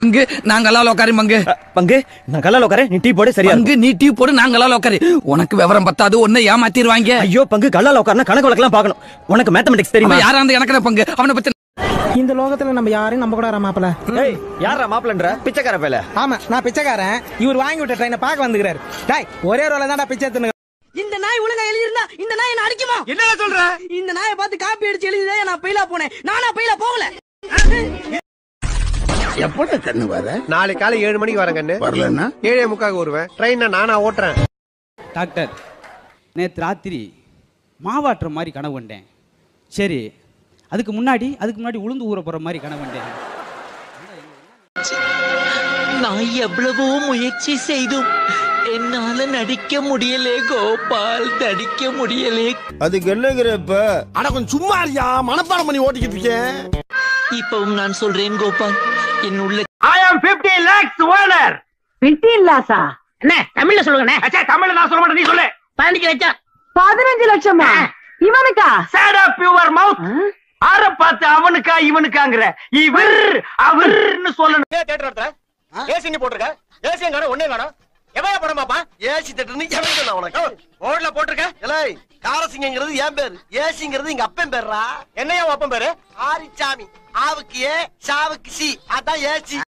பங்கு நாங்கெல்லாம் உட்காரு பங்கு பங்கு நான் கல்லால உட்கார நீ டீ போடு சரியா பங்கு நீ டீ போடு நாங்கெல்லாம் உட்காரு உனக்கு விவரம் பத்தாது ஒன்னை ஏமாத்திடுவாங்க ஐயோ பங்கு கல்லால உட்காரனா கணக்கு வழக்கெல்லாம் பார்க்கணும் உனக்கு மேத்தமெட்டிக்ஸ் தெரியுமா யாரா அந்த எனக்கு பங்கு அவனை பத்தி இந்த லோகத்துல நம்ம யாரையும் நம்ப கூட மாப்பிள. ஏய் யாரா மாப்பிளன்ற பிச்சைக்கார பேல ஆமா நான் பிச்சைக்காரன். இவர் வாங்கி விட்ட ட்ரெயினை பார்க்க வந்துக்கிறாரு. டேய் ஒரே ரோல தான்டா பிச்சை எடுத்துங்க. இந்த நாய் ஒழுங்கா எழுதி இருந்தா இந்த நாய் என்ன அடிக்குமா? என்னடா சொல்ற? இந்த நாயை பார்த்து காப்பி அடிச்சு எழுதிதே நான் பையில போனேன். நானா பையில போகல. எப்பட கண்ணு வர? நாளை காலை 7 மணிக்கு வரேன் கண்ணு. வரலன்னா 7:45 வருவேன். ட்ரெயினை நானா ஓட்டுறேன். டாக்டர் நேற்று ராத்திரி மாவாட்டுற மாதிரி கனவு கண்டேன். சரி அதுக்கு முன்னாடி உளுந்து ஊற போற மாதிரி கனவு கண்டேன். நான் எவ்வளவோ முயற்சி செய்தும் என்னால நடிக்க முடியலே கோபால், நடிக்க முடியலே. அதுக்கு என்னங்கிறப்ப அட கொஞ்சம் சும்மா இருயா, மனப்பாடம் பண்ணி ஓட்டிக்கிட்டு இருக்கேன். இப்பவும் நான் சொல்றேன் கோபால், என் உள்ள I am 50 lakhs owner. 15 லாக்ஸா? என்ன தமிழ்ல சொல்லுங்க. அச்சா தமிழ்ல நான் சொல்ல மாட்டேன், நீ சொல்லு. 15 லட்சம். 15 லட்சமா? இவனுக்கா? Shut up your mouth. ஆற பார்த்து அவனுக்கா இவனுக்காங்கற இவர் அவர்னு சொல்லணும். தியேட்டர் வரதா? ஏசி நீ போட்டுருக்க? ஏசி எங்கடா ஒண்ணே காணோம். எவையா படம் பாப்பா? ஏசி தியேட்டர்னு எவன் சொன்னா உனக்கு? போர்டுல போட்டுருக்க? ஏய் காரசிங்கங்கிறது என் பேரு, ஏசிங்கிறது எங்க அப்பன் பேர்ரா. என்னையா அப்பன் பேரு? ஆரிச்சாமி. ஆவுக்கு ஏ, சாவுக்கு சி. அதான் ஏசி.